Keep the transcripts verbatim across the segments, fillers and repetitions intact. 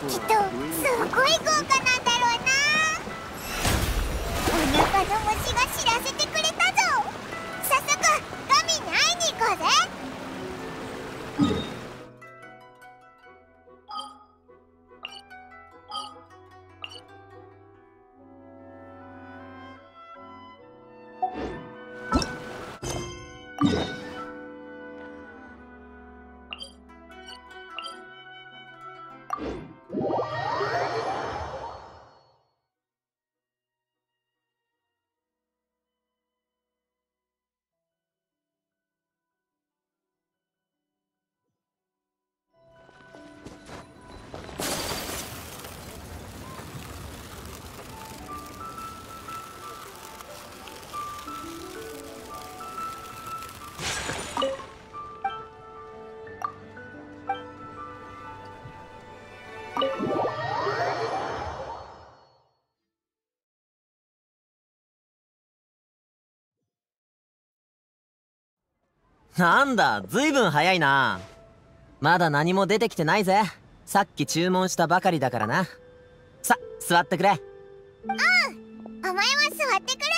きっとすごい豪華なんだろうな。お腹の虫が知らせてくれたぞ。早速ガミに会いに行こうぜ。 なんだ、ずいぶん早いな。まだ何も出てきてないぜ。さっき注文したばかりだからな。さ、座ってくれ。 うん、お前も座ってくれ。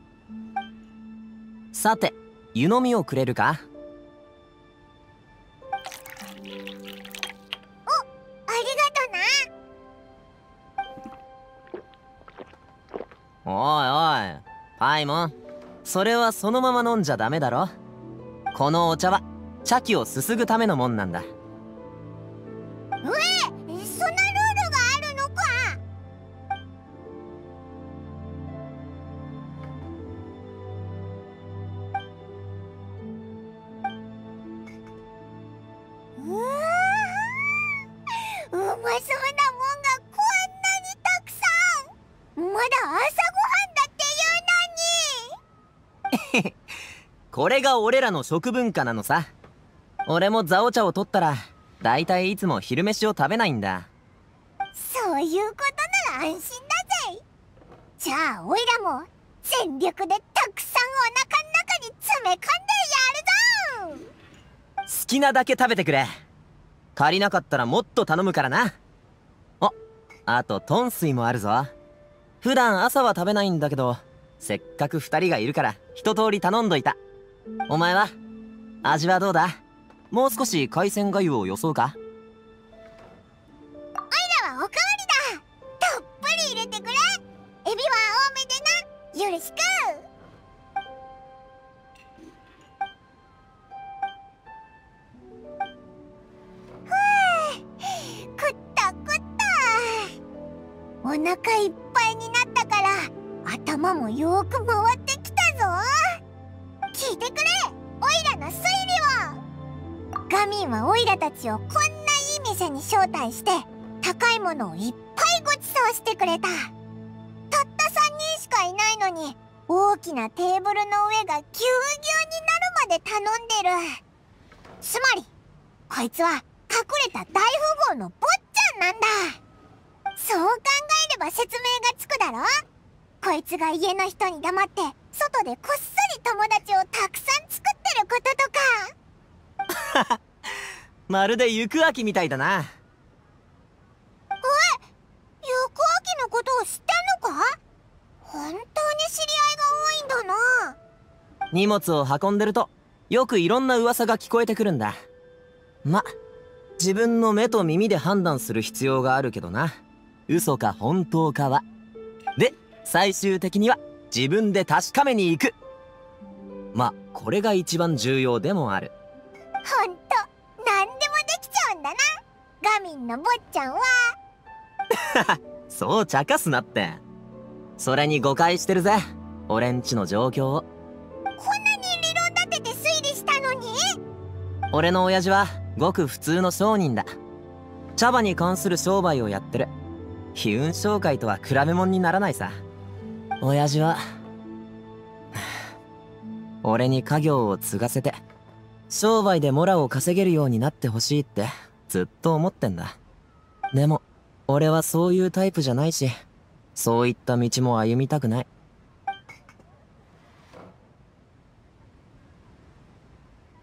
さて、湯飲みをくれるか。 お、ありがとな。 おいおい、パイモン、それはそのまま飲んじゃダメだろ。このお茶は茶器をすすぐためのもんなんだ。 うえ、そんなルールがあるのか。うわー、うまそうなもんがこんなにたくさん。まだ朝ごはんだっていうのに。 これが俺らの食文化なのさ。俺もザオ茶を取ったらだいたいいつも昼飯を食べないんだ。 そういうことなら安心だぜ。じゃあオイラも全力でたくさんお腹の中に詰め込んでやるぞ。 好きなだけ食べてくれ。足りなかったらもっと頼むからな。あ、あとトン水もあるぞ。普段朝は食べないんだけど、せっかく二人がいるから一通り頼んどいた。お前は味はどうだ。もう少し海鮮粥をよそうか。 オイラはおかわりだ。たっぷり入れてくれ。エビは多めでな。よろしく。ふぅ、食った食った。お腹いっぱいになったから頭もよーく回ってきたぞ。聞いてくれ、オイラの推理を。ガミンはオイラたちをこんないい店に招待して高いものをいっぱいごちそうしてくれた。たったさんにんしかいないのに大きなテーブルの上がぎゅうぎゅうになるまで頼んでる。つまりこいつは隠れた大富豪の坊ちゃんなんだ。そう考えれば説明がつくだろ。こいつが家の人に黙って外でこっそり友達をたくさん作ってることとか。 まるで行く秋みたいだな。 え、行く秋のことを知ってんのか。本当に知り合いが多いんだな。 荷物を運んでるとよくいろんな噂が聞こえてくるんだ。ま、自分の目と耳で判断する必要があるけどな。嘘か本当かは。で、最終的には自分で確かめに行く。ま、これが一番重要でもある。 ほんと、なんでもできちゃうんだな、ガミンの坊ちゃんは。 そう茶化すなって。それに誤解してるぜ、俺んちの状況を。 こんなに理論立てて推理したのに。 俺の親父はごく普通の商人だ。茶葉に関する商売をやってる。悲運商会とは比べ物にならないさ。親父は俺に家業を継がせて商売でモラを稼げるようになってほしいってずっと思ってんだ。でも俺はそういうタイプじゃないし、そういった道も歩みたくない。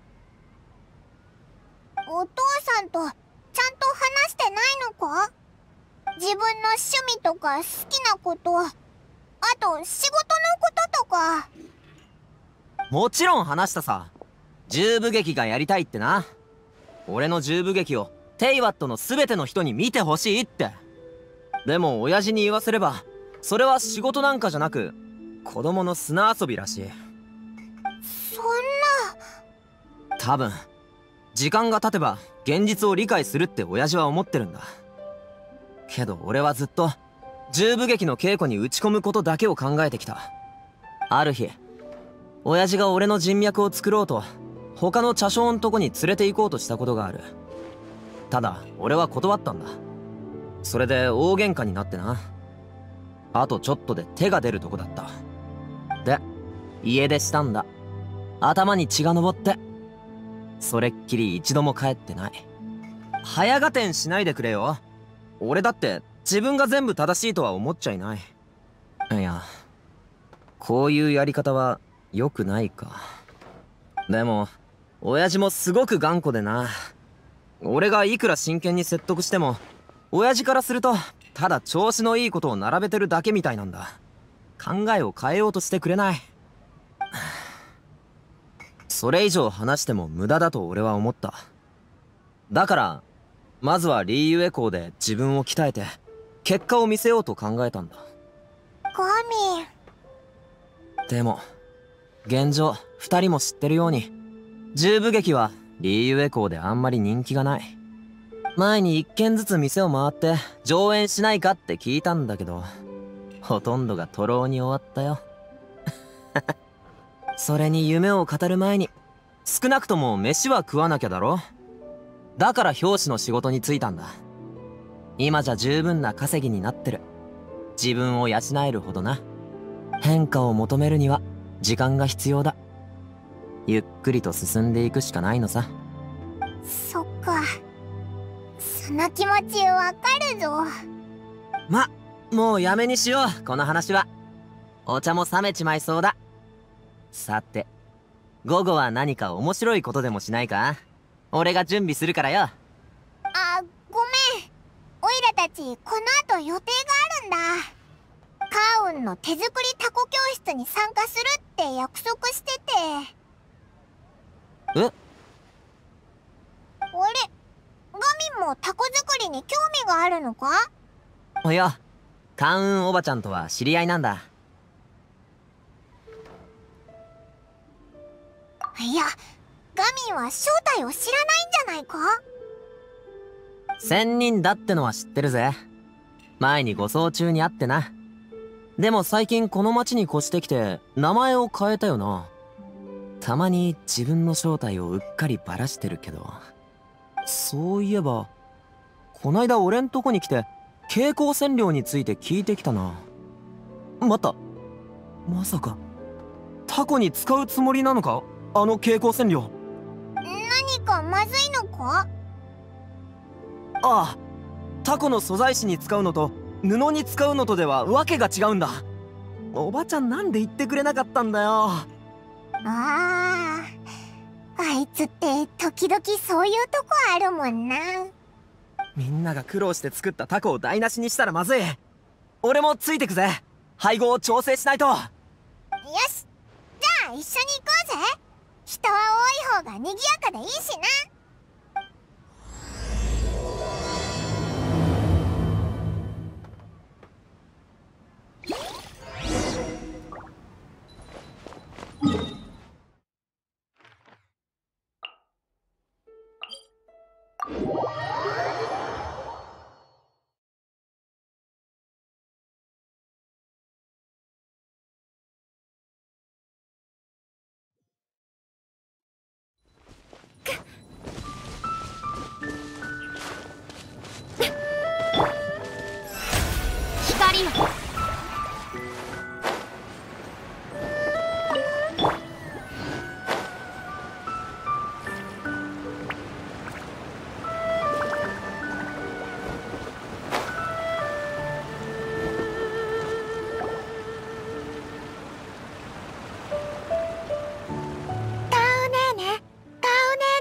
お父さんとちゃんと話してないのか。 自分の趣味とか好きなこと、あと仕事のこととか。 もちろん話したさ。十部劇がやりたいってな。俺の十部劇をテイワットの全ての人に見てほしいって。でも親父に言わせれば、それは仕事なんかじゃなく子供の砂遊びらしい。 そんな。 多分時間が経てば現実を理解するって親父は思ってるんだ。けど俺はずっと十部劇の稽古に打ち込むことだけを考えてきた。ある日親父が俺の人脈を作ろうと他の茶商んとこに連れて行こうとしたことがある。ただ俺は断ったんだ。それで大喧嘩になってな。あとちょっとで手が出るとこだった。で家出したんだ。頭に血が上って。それっきり一度も帰ってない。早合点しないでくれよ。俺だって自分が全部正しいとは思っちゃいない。いや、こういうやり方は良くないか。でも親父もすごく頑固でな。俺がいくら真剣に説得しても親父からするとただ調子のいいことを並べてるだけみたいなんだ。考えを変えようとしてくれない。それ以上話しても無駄だと俺は思った。だからまずはリーユエ校で自分を鍛えて結果を見せようと考えたんだ。 ガミ。 でも現状二人も知ってるように十部劇はリーユエ校であんまり人気がない。前に一軒ずつ店を回って上演しないかって聞いたんだけど、ほとんどが徒労に終わったよ。それに夢を語る前に少なくとも飯は食わなきゃだろ。だから教師の仕事に就いたんだ。今じゃ十分な稼ぎになってる。自分を養えるほどな。変化を求めるには時間が必要だ。ゆっくりと進んでいくしかないのさ。 そっか、その気持ちわかるぞ。 ま、もうやめにしようこの話は。お茶も冷めちまいそうだ。さて午後は何か面白いことでもしないか。俺が準備するからよ。 あ、ごめん。オイラたちこの後予定があるんだ。カーウンの手作りタコ教室に参加するって約束してて。 え？あれ？ ガミもタコ作りに興味があるのか？ いや、カーウンおばちゃんとは知り合いなんだ。 いや、ガミは正体を知らないんじゃないか？ 仙人だってのは知ってるぜ。前に護送中に会ってな。でも最近この町に越してきて名前を変えたよな。たまに自分の正体をうっかりバラしてるけど。そういえばこないだ俺んとこに来て蛍光染料について聞いてきたな。待った、まさかタコに使うつもりなのか、あの蛍光染料。 何かまずいのか？ ああ、タコの素材紙に使うのと布に使うのとでは訳が違うんだ。おばちゃんなんで言ってくれなかったんだよ。 ああ、あいつって時々そういうとこあるもんな。 みんなが苦労して作ったタコを台無しにしたらまずい。俺もついてくぜ。配合を調整しないと。よし、じゃあ一緒に行こうぜ。人は多い方が賑やかでいいしな。 光よ。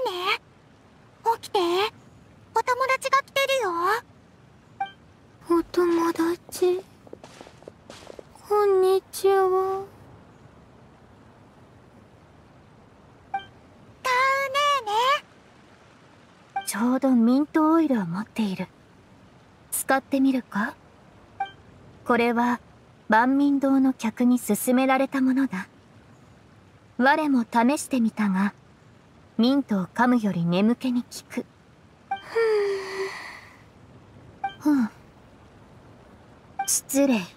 お友ちょうどミントオイルを持っている。使ってみるか？これは万民堂の客に勧められたものだ。我も試してみたが、ミントを噛むより眠気に効く。ふん。失礼。 待って、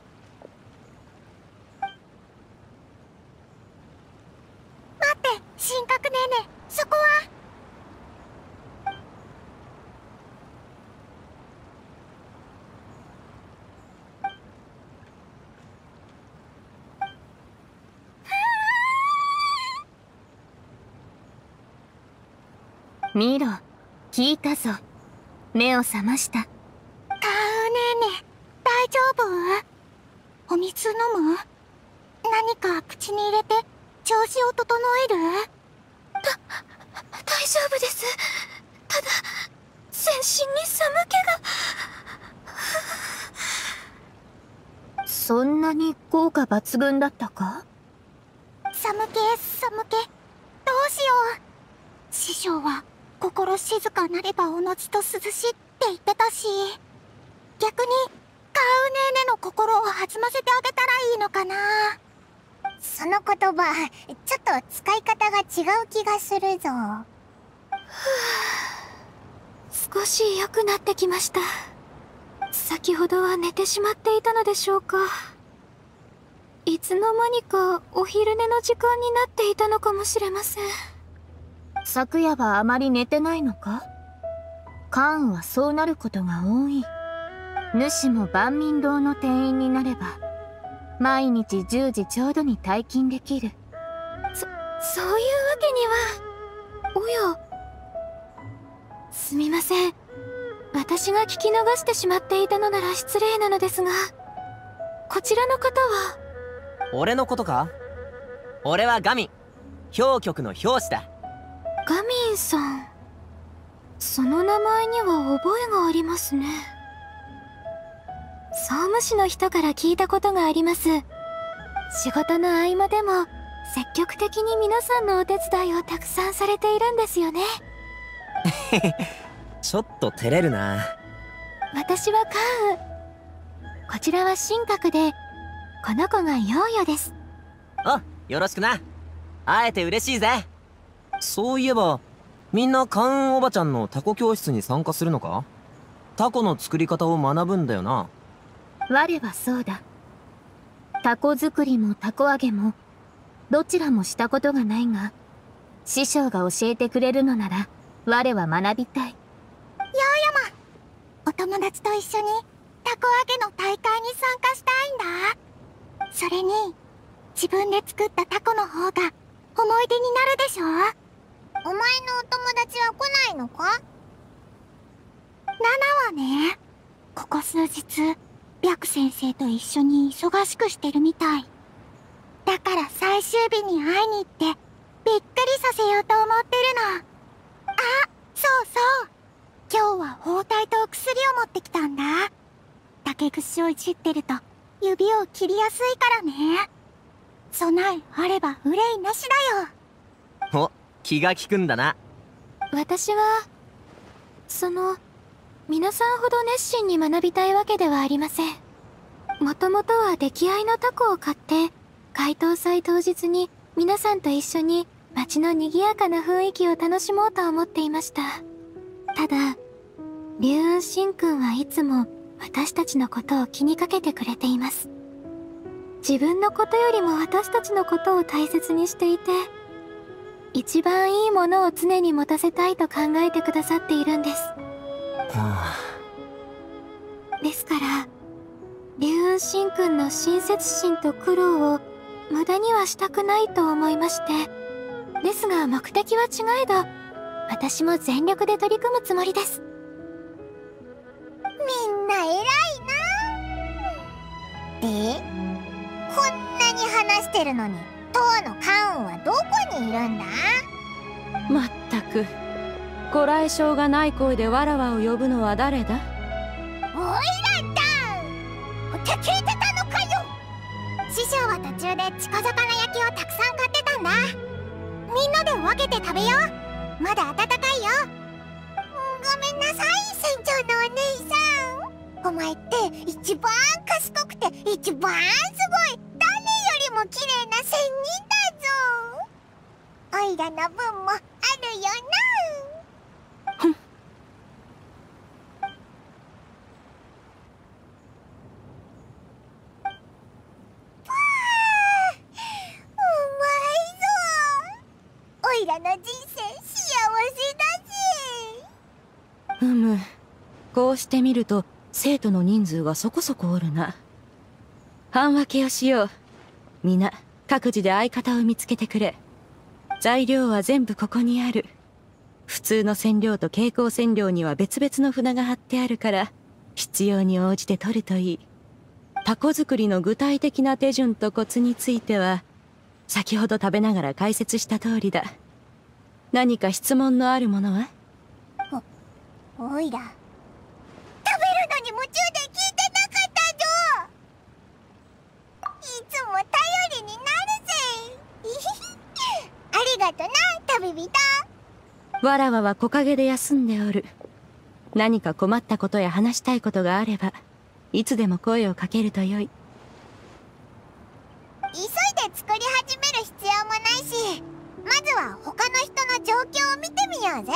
神格ねえねえ、そこは。 見ろ、聞いたぞ。目を覚ました。 カウねえねえ、大丈夫？お水飲む？何か口に入れて調子を整える？ だ、大丈夫です。ただ、全身に寒気が。そんなに効果抜群だったか？ 寒気、寒気。どうしよう。師匠は心静かなればおのずと涼しいって言ってたし、逆にカウねえねえの心を弾ませてあげたらいいのかな。その言葉、ちょっと使い方が違う気がするぞ。 少し良くなってきました。先ほどは寝てしまっていたのでしょうか。いつの間にかお昼寝の時間になっていたのかもしれません。昨夜はあまり寝てないのか？カーンはそうなることが多い。主も万民堂の店員になれば、毎日じゅうじちょうどに退勤できる。そ、そういうわけには。おや。すみません。私が聞き逃してしまっていたのなら失礼なのですが、こちらの方は。 俺のことか？俺はガミン、氷局の氷師だ。 ガミンさん。その名前には覚えがありますね。総務士の人から聞いたことがあります。仕事の合間でも積極的に皆さんのお手伝いをたくさんされているんですよね。 ちょっと照れるな。 私はカウ。こちらは神格で、この子がヨーヨです。 あ、よろしくな。会えて嬉しいぜ。そういえばみんなカウンおばちゃんのタコ教室に参加するのか？タコの作り方を学ぶんだよな。 我はそうだ。タコ作りもタコ揚げもどちらもしたことがないが、師匠が教えてくれるのなら我は学びたい。 ヨーヨもお友達と一緒にタコ揚げの大会に参加したいんだ。それに自分で作ったタコの方が思い出になるでしょ。お前のお友達は来ないのか？ナナはね、ここ数日白先生と一緒に忙しくしてるみたい。だから最終日に会いに行ってびっくりさせようと思ってるの。あ、そうそう、今日は包帯と薬を持ってきたんだ。竹串をいじってると指を切りやすいからね。備えあれば憂いなしだよ。 お、気が利くんだな。 私はその皆さんほど熱心に学びたいわけではありません。もともとは出来合いのタコを買って解凍祭当日に皆さんと一緒に街の賑やかな雰囲気を楽しもうと思っていました。ただ龍雲神君はいつも私たちのことを気にかけてくれています。自分のことよりも私たちのことを大切にしていて、一番いいものを常に持たせたいと考えてくださっているんです。 はあ、 ですから龍雲神君の親切心と苦労を無駄にはしたくないと思いまして、ですが目的は違えど私も全力で取り組むつもりです。 みんな偉いな。で、こんなに話してるのに当のカウンはどこにいるんだ？ まったく、ご来性がない声でわらわを呼ぶのは誰だ？ おいらだ！って聞いてたのかよ！師匠は途中でチコ魚焼きをたくさん買ってたんだ。みんなで分けて食べよう。まだ温かいよ。ガんなさい、船長のお姉さん。お前って一番賢くて一番すごい、誰よりも綺麗な仙人だぞ。おいらの分もあるよな。 ふん。 おいらの人生幸せだぜ。 うむ、こうしてみると生徒の人数がそこそこおるな。半分けをしよう。皆各自で相方を見つけてくれ。材料は全部ここにある。普通の染料と蛍光染料には別々の札が貼ってあるから、必要に応じて取るといい。タコ作りの具体的な手順とコツについては先ほど食べながら解説した通りだ。何か質問のあるものは？ おいら、食べるのに夢中で聞いてなかったぞ。いつも頼りになるぜ。ありがとな、旅人。 わらわは木陰で休んでおる。何か困ったことや話したいことがあればいつでも声をかけるとよい。 急いで作り始める必要もないし、まずは他の人の状況を見てみようぜ。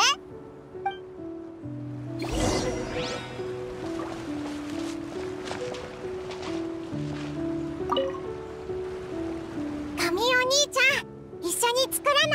神お兄ちゃん、一緒に作らない？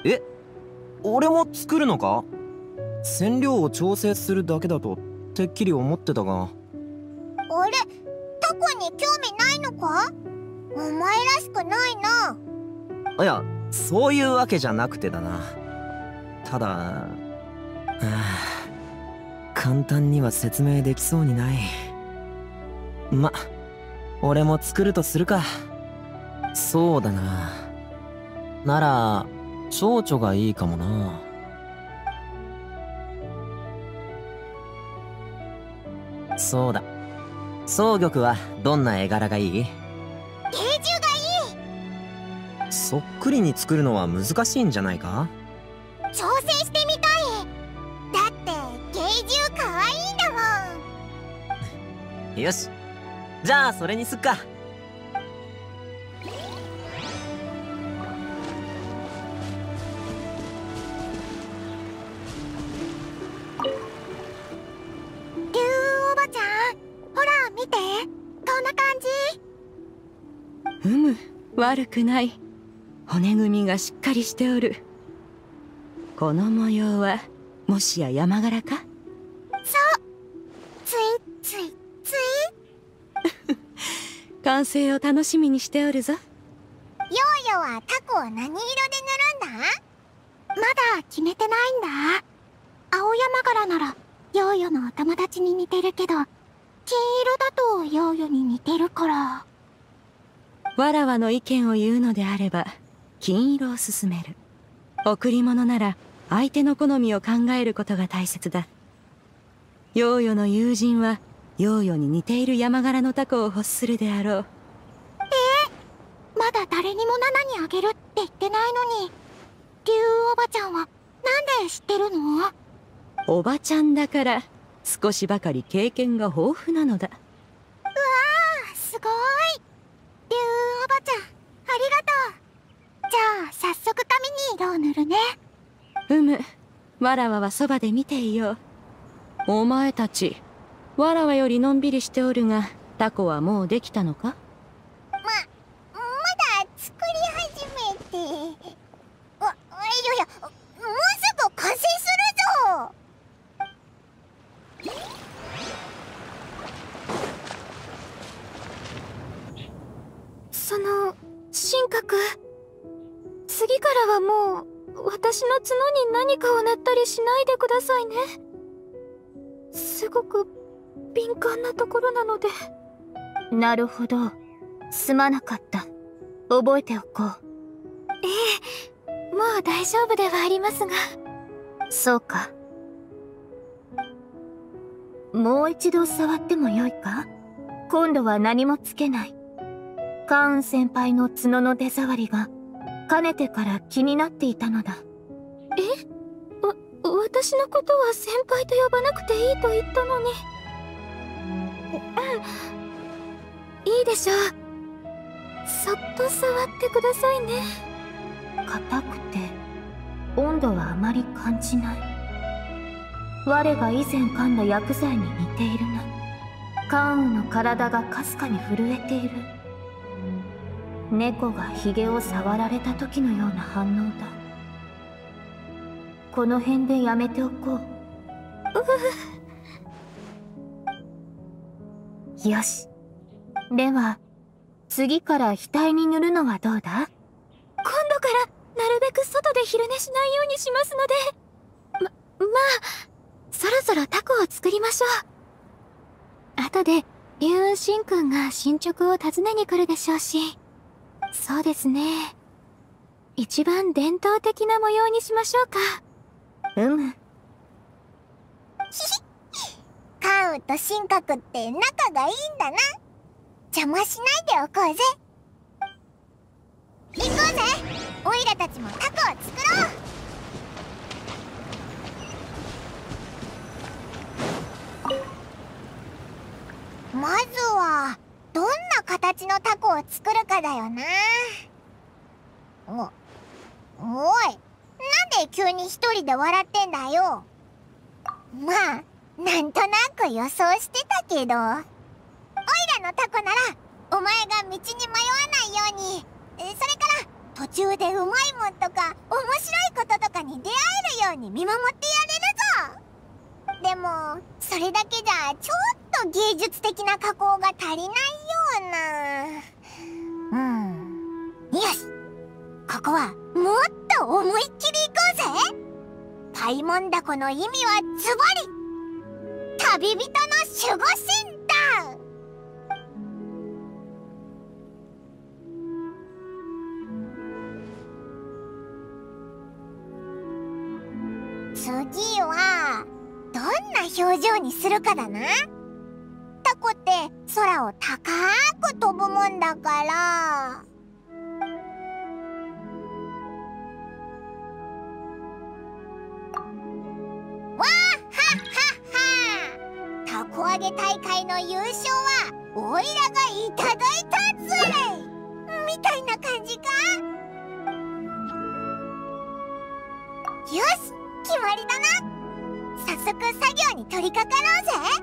え、俺も作るのか？染料を調整するだけだとてっきり思ってたが。 あれ、タコに興味ないのか？お前らしくないな。 いや、そういうわけじゃなくてだな。ただ、はあ、簡単には説明できそうにない。ま、俺も作るとするか。そうだな。なら蝶々がいいかもな。そうだ、双玉はどんな絵柄がいい？ 芸獣がいい。 そっくりに作るのは難しいんじゃないか？ 挑戦してみたい。だって芸獣かわいいんだもん。 よし、じゃあそれにすっか。 竜おばちゃん、ほら見て、こんな感じ。 うむ、悪くない。骨組みがしっかりしておる。この模様はもしや山柄か？ そう、ついついつい。 完成を楽しみにしておるぞ。 ヨーヨはタコを何色で塗るんだ？まだ決めてないんだ。青山柄ならヨーヨのお友達に似てるけど、金色だとヨーヨに似てるから。 わらわの意見を言うのであれば金色を勧める。贈り物なら相手の好みを考えることが大切だ。ヨーヨの友人はヨーヨに似ている山柄のタコを欲するであろう。 えー、まだ誰にもナナにあげるって言ってないのに、竜おばちゃんはなんで知ってるの？ おばちゃんだから少しばかり経験が豊富なのだ。 うわー、すごい。竜おばちゃん、ありがとう。じゃあ早速髪に色を塗るね。 うむ、わらわはそばで見ていよう。お前たち、わらわよりのんびりしておるが、タコはもうできたのか？ ま、まだ作り始めて。あ、いやいや、もうすぐ完成するぞ。 その神格、次からはもう私の角に何かを塗ったりしないでくださいね。すごく敏感なところなので。 なるほど、すまなかった。覚えておこう。 ええ、もう大丈夫ではありますが。 そうか。もう一度触ってもよいか？今度は何もつけない。カーン先輩の角の手触りがかねてから気になっていたのだ。 え？わ、私私のことは先輩と呼ばなくていいと言ったのに。いいでしょう。そっと触ってくださいね。 硬くて温度はあまり感じない。我が以前噛んだ薬剤に似ているな。関羽の体がかすかに震えている。猫がヒゲを触られた時のような反応だ。この辺でやめておこう。よし。では次から額に塗るのはどうだ？ 今度からなるべく外で昼寝しないようにしますので。ま、まあそろそろタコを作りましょう。後で龍雲神君が進捗を尋ねに来るでしょうし。そうですね、一番伝統的な模様にしましょうか。 うむ。 関羽と神格って仲がいいんだな。邪魔しないでおこうぜ。行こうぜ。オイラたちもタコを作ろう。まずはどんな形のタコを作るかだよな。お、おい、なんで急に一人で笑ってんだよ。まあなんとなく予想してたけど、オイラのタコならお前が道に迷わないように、それから途中でうまいもんとか面白いこととかに出会えるように見守ってやれるぞ。でもそれだけじゃちょっと芸術的な加工が足りないような。うん、よし、ここはもっと思いっきり行こうぜ。パイモンダコの意味はズバリ旅人の守護神だ。次はどんな表情にするかだな。タコって空を高く飛ぶもんだから、わーはっはっは。タコ揚げ大会の優勝はオイラがいただいたぜみたいな感じか。よし、決まりだな。早速作業に取り掛かろうぜ。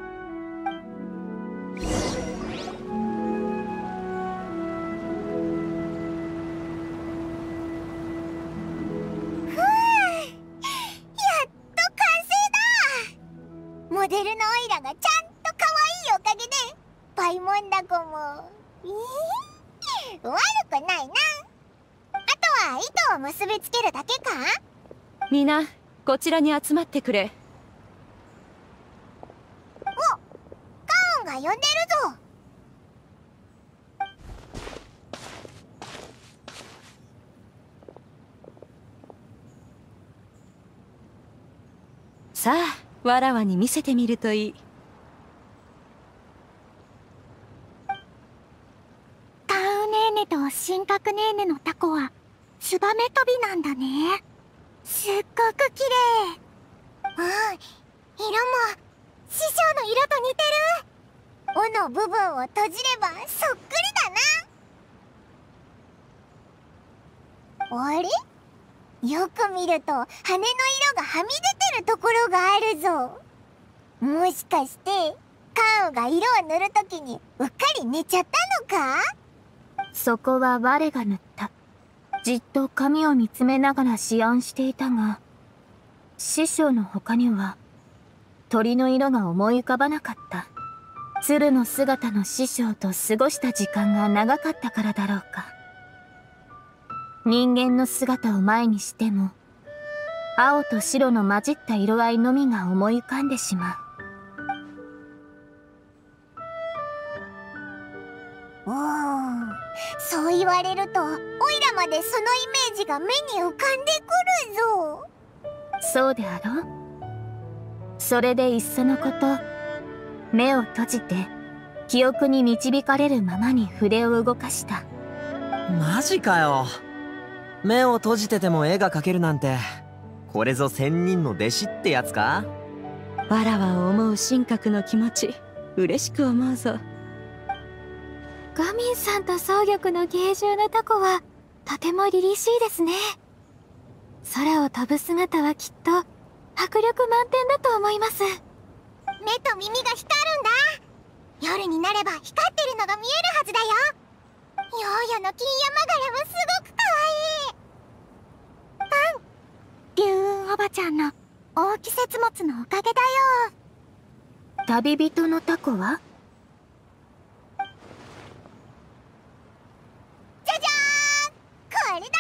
ふぅ、やっと完成だ。モデルのオイラがちゃんと可愛いおかげでパイモンダコもえー、悪くないな。あとは糸を結びつけるだけか。 みんなこちらに集まってくれ。 お、カーンが呼んでるぞ。 さあわらわに見せてみるといい。 カウネーネと神格ネーネのタコはツバメ飛びなんだね。すっごく綺麗。 うん、色も師匠の色と似てる。尾の部分を閉じればそっくりだな。あれ、よく見ると羽の色がはみ出てるところがあるぞ。もしかしてカウが色を塗るときにうっかり寝ちゃったのか。 そこは我が塗った。じっと髪を見つめながら思案していたが、師匠の他には鳥の色が思い浮かばなかった。鶴の姿の師匠と過ごした時間が長かったからだろうか。人間の姿を前にしても青と白の混じった色合いのみが思い浮かんでしまう。 おー、そう言われるとオイラまでそのイメージが目に浮かんでくるぞ。 そうであろう。それでいっそのこと目を閉じて記憶に導かれるままに筆を動かした。 マジかよ。目を閉じてても絵が描けるなんてこれぞ仙人の弟子ってやつか。 わらわを思う神格の気持ち嬉しく思うぞ。 ガミンさんと蒼玉の芸獣のタコはとても凛々しいですね。空を飛ぶ姿はきっと迫力満点だと思います。 目と耳が光るんだ。夜になれば光ってるのが見えるはずだよ。ヨーヨの金山柄もすごくかわいい。パン、龍雲おばちゃんの大季節物のおかげだよ。 旅人のタコは？ じゃじゃーん、これ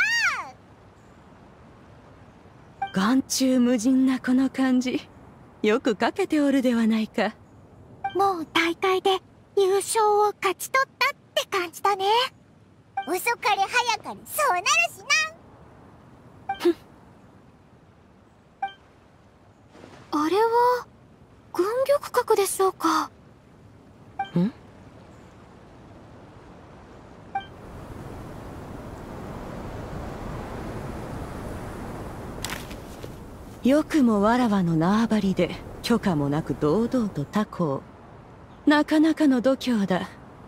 だ。 眼中無人なこの感じ、よく描けておるではないか。 もう大会で優勝を勝ち取ったって感じだね。遅かれ早かれそうなるしな。 あれは軍玉閣でしょうか。 ん？よくもわらわの縄張りで許可もなく堂々とタコを。なかなかの度胸だ。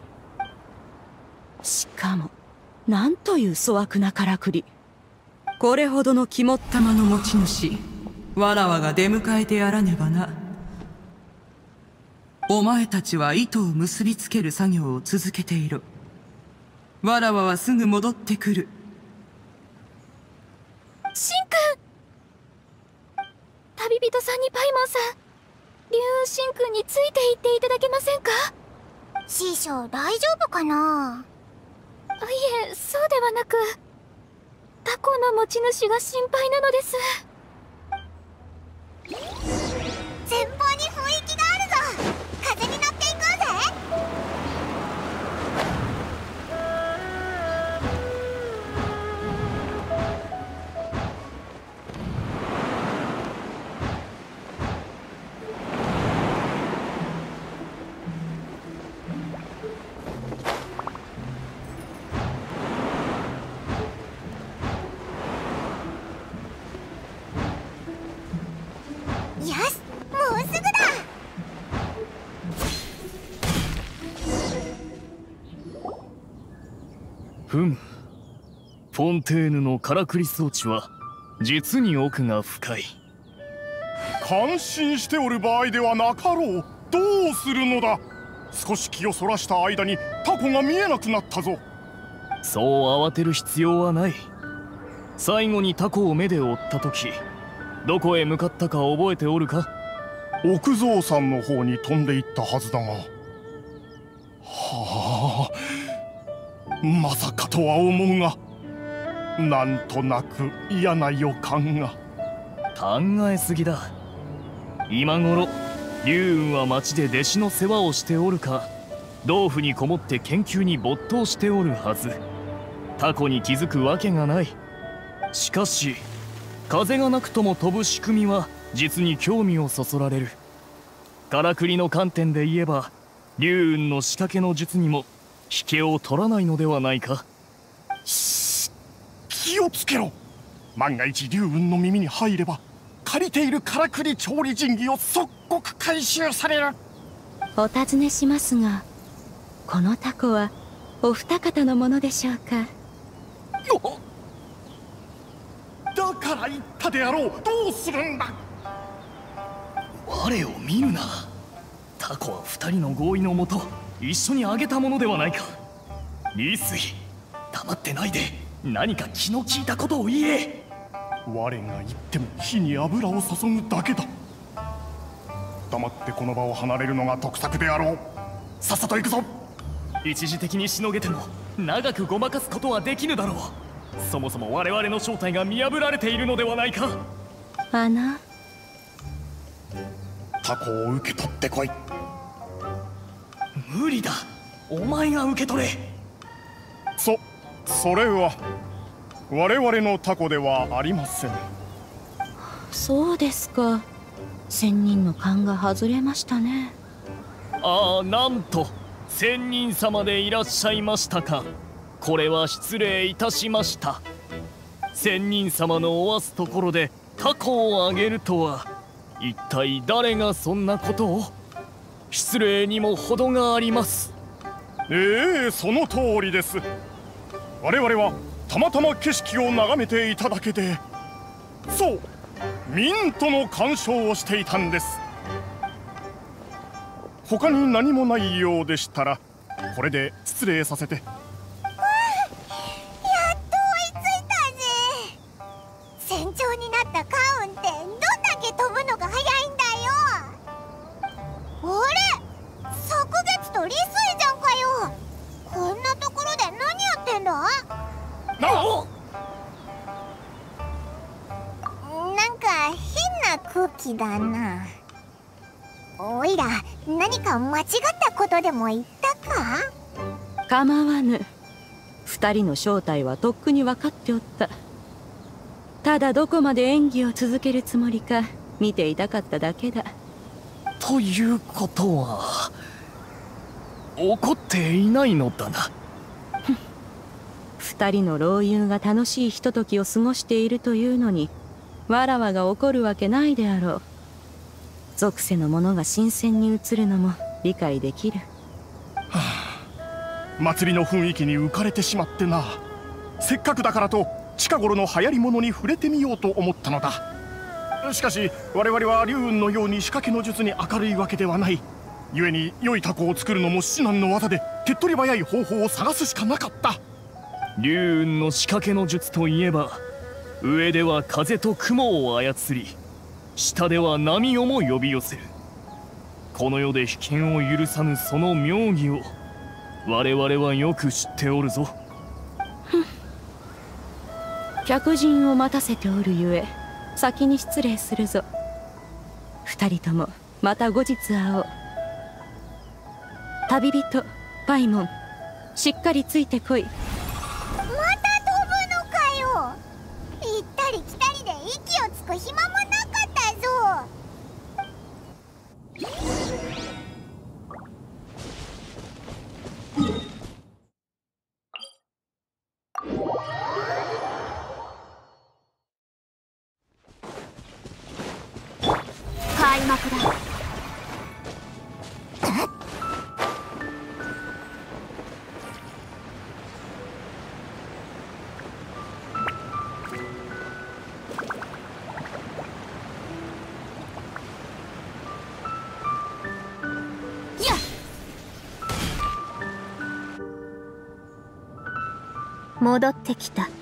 しかもなんという粗悪なからくり。 これほどの肝っ玉の持ち主、わらわが出迎えてやらねばな。お前たちは糸を結びつける作業を続けていろ。わらわはすぐ戻ってくる。 シンくん、旅人さんにパイモンさん、龍雲シンくんについて行っていただけませんか？ 師匠大丈夫かな。 いえ、そうではなく、タコの持ち主が心配なのです。 前方に雰囲気があるぞ。風に乗っていこうぜ。よし、もうすぐだ。 ふむ、フォンテーヌのからくり装置は実に奥が深い。 感心しておる場合ではなかろう。どうするのだ。少し気をそらした間にタコが見えなくなったぞ。 そう慌てる必要はない。最後にタコを目で追った時、どこへ向かったか覚えておるか？ 奥蔵さんの方に飛んでいったはずだが。はあ、まさかとは思うが、なんとなく嫌な予感が。 考えすぎだ。今頃龍雲は町で弟子の世話をしておるか、洞府にこもって研究に没頭しておるはず。タコに気づくわけがない。しかし風がなくとも飛ぶ仕組みは実に興味をそそられる。からくりの観点で言えば、龍雲の仕掛けの術にも引けを取らないのではないか。 し気をつけろ。万が一龍雲の耳に入れば、借りているからくり調理神器を即刻回収される。 お尋ねしますが、このタコはお二方のものでしょうか？ だから言ったであろう。どうするんだ。 我を見るな。タコは二人の合意のもと一緒にあげたものではないか。リスイ、黙ってないで何か気の利いたことを言え。 我が言っても火に油を注ぐだけだ。黙ってこの場を離れるのが得策であろう。さっさと行くぞ。 一時的にしのげても長くごまかすことはできぬだろう。そもそも我々の正体が見破られているのではないか。 あなタコを受け取ってこい。 無理だ。お前が受け取れ。 そ、それは我々のタコではありません。 そうですか。仙人の勘が外れましたね。 ああ、なんと仙人様でいらっしゃいましたか。これは失礼いたしました。仙人様のおわすところでタコをあげるとは一体誰がそんなことを。失礼にも程があります。 ええ、その通りです。我々はたまたま景色を眺めていただけで、そう、ミントの鑑賞をしていたんです。他に何もないようでしたらこれで失礼させて。 わあ、やっと追いついたぜ。船長になったカウンってどんだけ飛ぶのが速いんだよ。あれ、昨月とリスイじゃんかよ。こんなところで何やってんだ。 なおなんか変な空気だな。おいら何か間違ったことでも言ったか。 構わぬ。二人の正体はとっくに分かっておった。ただどこまで演技を続けるつもりか見ていたかっただけだ。 ということは怒っていないのだな。 二人の老友が楽しいひとときを過ごしているというのにわらわが怒るわけないであろう。属性のものが新鮮に映るのも理解できる。 はあ、祭りの雰囲気に浮かれてしまってな。せっかくだからと近頃の流行り物に触れてみようと思ったのだ。しかし我々は龍雲のように仕掛けの術に明るいわけではない。故に良いタコを作るのも至難の業で、手っ取り早い方法を探すしかなかった。 龍雲の仕掛けの術といえば、上では風と雲を操り、下では波をも呼び寄せる。この世で危険を許さぬその妙義を我々はよく知っておるぞ。 客人を待たせておるゆえ先に失礼するぞ。二人ともまた後日会おう。旅人パイモン、しっかりついてこい。 また飛ぶのかよ。行ったり来たりで息をつく暇もなかったぞ。 開幕だ。 戻ってきた。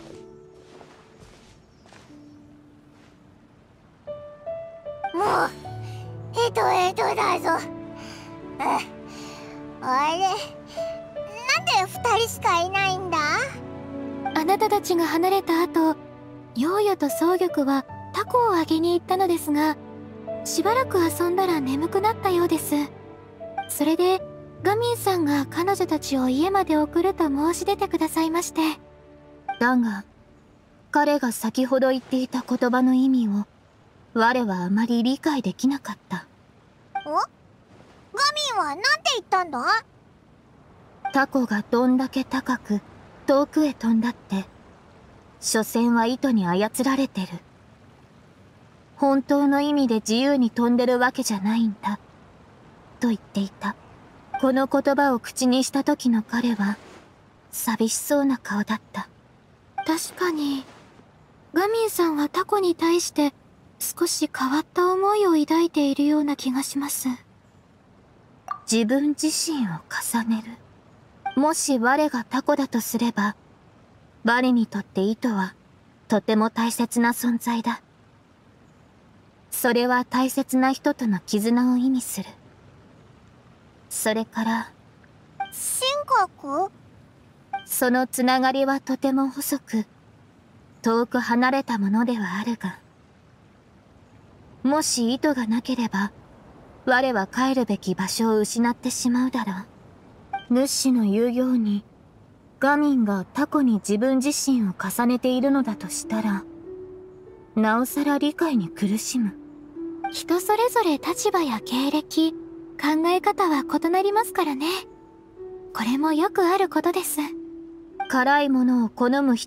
もうヘトヘトだぞ。あ、あれ、なんで二人しかいないんだ。 あなたたちが離れた後、ヨーヨと宗玉はタコをあげに行ったのですが、しばらく遊んだら眠くなったようです。それでガミンさんが彼女たちを家まで送ると申し出てくださいまして。 だが彼が先ほど言っていた言葉の意味を我はあまり理解できなかった。 お？ガミンはなんて言ったんだ？ タコがどんだけ高く遠くへ飛んだって所詮は糸に操られてる。本当の意味で自由に飛んでるわけじゃないんだと言っていた。この言葉を口にした時の彼は寂しそうな顔だった。 確かにガミンさんはタコに対して少し変わった思いを抱いているような気がします。 自分自身を重ねる。もし我がタコだとすれば、我にとって糸はとても大切な存在だ。それは大切な人との絆を意味する。それから神格？ そのつながりはとても細く遠く離れたものではあるが、もし糸がなければ我は帰るべき場所を失ってしまうだろう。主の言うようにガミンがタコに自分自身を重ねているのだとしたら、なおさら理解に苦しむ。 人それぞれ立場や経歴、考え方は異なりますからね。これもよくあることです。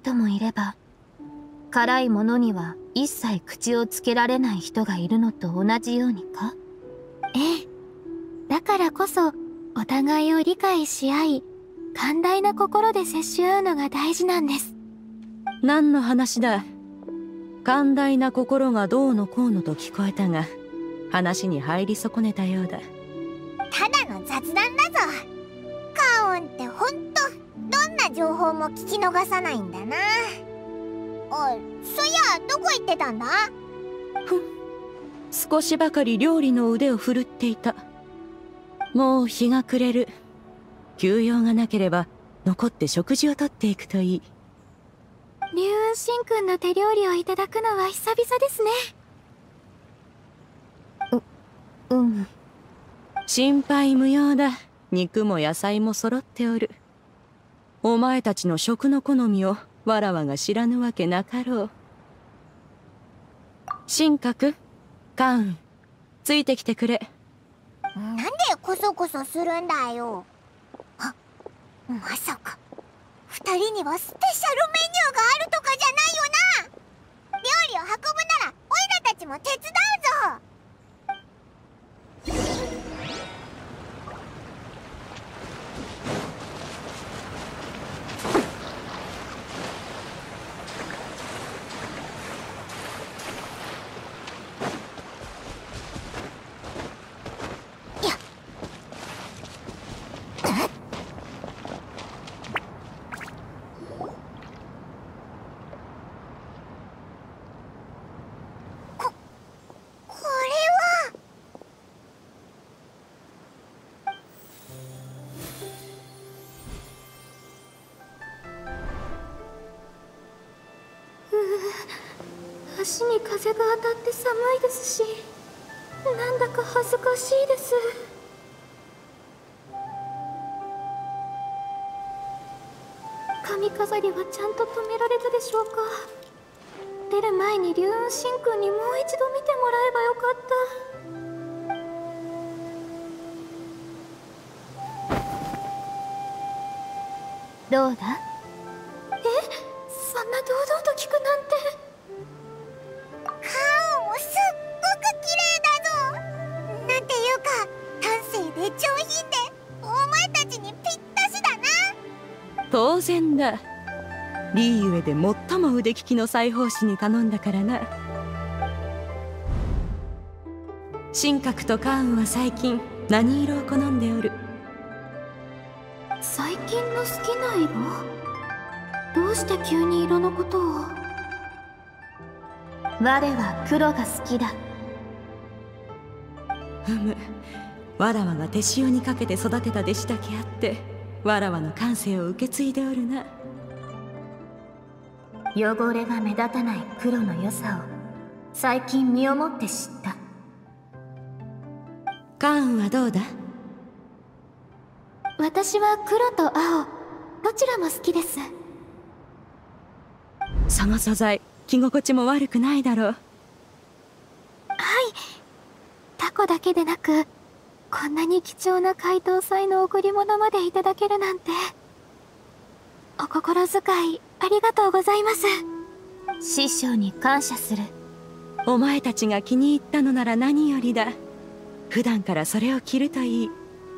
辛いものを好む人もいれば、辛いものには一切口をつけられない人がいるのと同じようにか？ ええ。だからこそお互いを理解し合い、寛大な心で接し合うのが大事なんです。 何の話だ。寛大な心がどうのこうのと聞こえたが、話に入り損ねたようだ。 ただの雑談だぞ。カーオンってほんとどんな情報も聞き逃さないんだな。おい、そういやどこ行ってたんだ？ ふん、少しばかり料理の腕を振るっていた。もう日が暮れる。休養がなければ残って食事をとっていくといい。 龍雲神君の手料理をいただくのは久々ですね。 う、うん。 心配無用だ。肉も野菜も揃っておる。お前たちの食の好みをわらわが知らぬわけなかろう。神格、カウン、ついてきてくれ。 なんでこそこそするんだよ。あ、まさか二人にはスペシャルメニューがあるとかじゃないよな。料理を運ぶならオイラたちも手伝うぞ。 足に風が当たって寒いですし、なんだか恥ずかしいです。髪飾りはちゃんと止められたでしょうか。出る前に龍雲神君にもう一度見てもらえばよかった。 どうだ？ え、そんな堂々と聞くなんて。 カオンもすっごく綺麗だぞ。なんていうか端正で上品でお前たちにぴったしだな。 当然だ。リーユエで最も腕利きの裁縫師に頼んだからな。神格とカーンは最近何色を好んでおる？ 最近の好きな色？どうして急に色のことを？ 我は黒が好きだ。 ふむ、わらわが手塩にかけて育てた弟子だけあってわらわの感性を受け継いでおるな。 汚れが目立たない黒の良さを最近身をもって知った。 カーンはどうだ？ 私は黒と青どちらも好きです。 その素材着心地も悪くないだろう。 はい。タコだけでなくこんなに貴重な怪盗祭の贈り物までいただけるなんて、お心遣いありがとうございます。 師匠に感謝する。 お前たちが気に入ったのなら何よりだ。普段からそれを着るといい。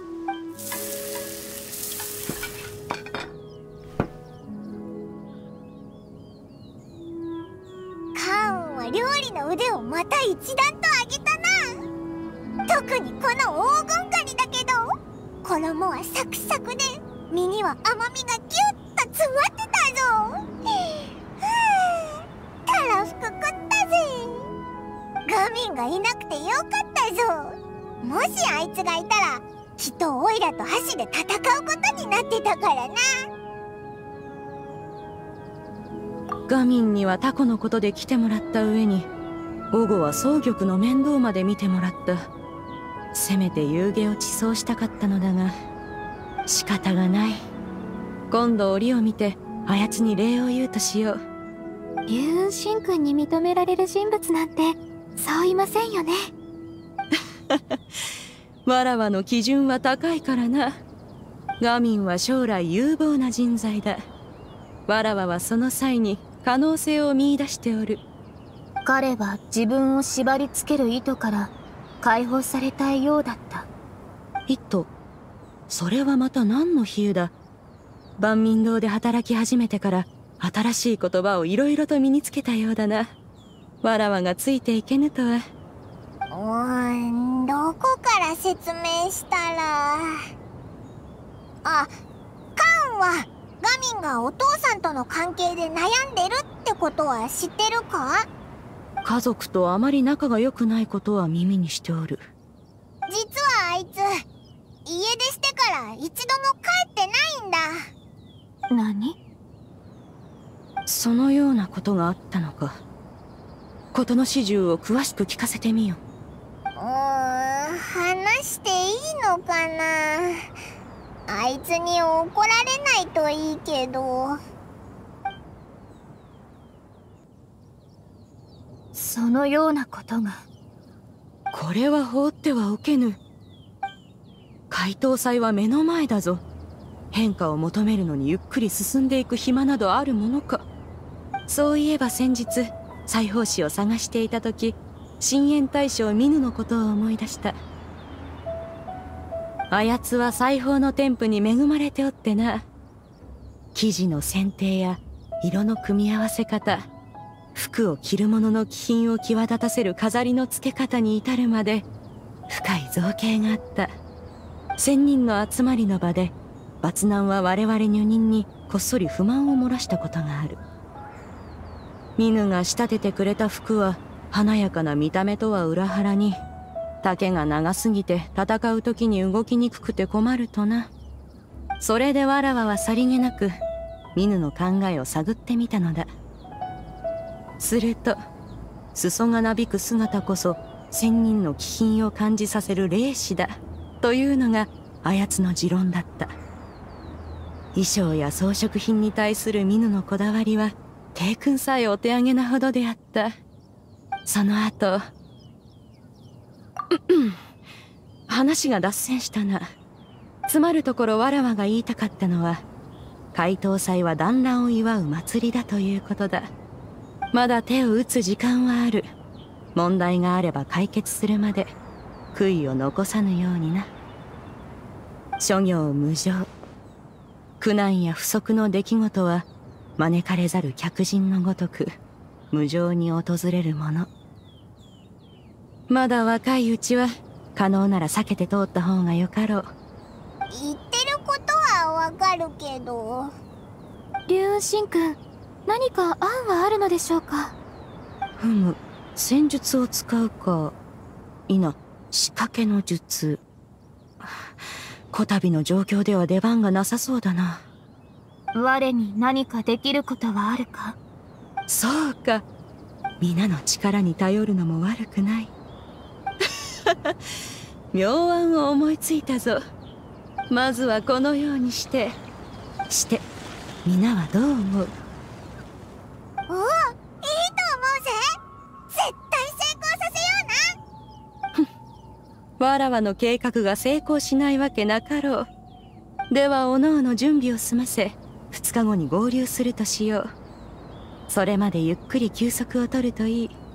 カーンは料理の腕をまた一段と上げたな。特にこの黄金ガニだけど衣はサクサクで身には甘みがギュッと詰まってたぞ。たらふく食ったぜ。ガミンがいなくてよかったぞ。もしあいつがいたらきっとオイラと箸で戦うことになってたからな。 ガミンにはタコのことで来てもらった上に午後は双玉の面倒まで見てもらった。せめて夕げを馳走したかったのだが仕方がない。今度折を見てあやつに礼を言うとしよう。 龍雲神君に認められる人物なんてそういませんよね。 わらわの基準は高いからな。ガミンは将来有望な人材だ。わらわはその際に可能性を見出しておる。 彼は自分を縛り付ける糸から解放されたいようだった。 糸？それはまた何の比喩だ？万民堂で働き始めてから新しい言葉をいろいろと身につけたようだな。わらわがついていけぬとは。 うーん、どこから説明したら。あ、カンはガミンがお父さんとの関係で悩んでるってことは知ってるか？ 家族とあまり仲が良くないことは耳にしておる。 実はあいつ、家出してから一度も帰ってないんだ。 何？ そのようなことがあったのか。事の始終を詳しく聞かせてみよ。 うーん、話していいのかな。あいつに怒られないといいけど。 そのようなことが。 これは放ってはおけぬ。解凍祭は目の前だぞ。変化を求めるのにゆっくり進んでいく暇などあるものか。そういえば先日裁縫師を探していた時、深淵大将ミヌのことを思い出した。あやつは裁縫の天賦に恵まれておってな。生地の選定や色の組み合わせ方、服を着る者の気品を際立たせる飾りの付け方に至るまで深い造形があった。千人の集まりの場でバツナンは我々女人にこっそり不満を漏らしたことがある。ミヌが仕立ててくれた服は華やかな見た目とは裏腹に、丈が長すぎて戦う時に動きにくくて困るとな。それでわらわはさりげなくミヌの考えを探ってみたのだ。すると裾がなびく姿こそ千人の気品を感じさせる霊視だというのがあやつの持論だった。衣装や装飾品に対するミヌのこだわりは帝君さえお手上げなほどであった。その後話が脱線したな。つまるところわらわが言いたかったのは、解凍祭は団らんを祝う祭りだということだ。まだ手を打つ時間はある。問題があれば解決するまで悔いを残さぬようにな。諸行無常、苦難や不測の出来事は招かれざる客人のごとく無情に訪れるもの。まだ若いうちは可能なら避けて通った方がよかろう。 言ってることはわかるけど。 龍雲神君、何か案はあるのでしょうか？ ふむ、戦術を使うかいな仕掛けの術。こたびの状況では出番がなさそうだな。 我に何かできることはあるか？ そうか、皆の力に頼るのも悪くない。妙案を思いついたぞ。まずはこのようにしてして皆はどう思う？ おお、いいと思うぜ。絶対成功させような。わらわの計画が成功しないわけなかろう。ではおのおの準備を済ませ二日後に合流するとしよう。それまでゆっくり休息を取るといい。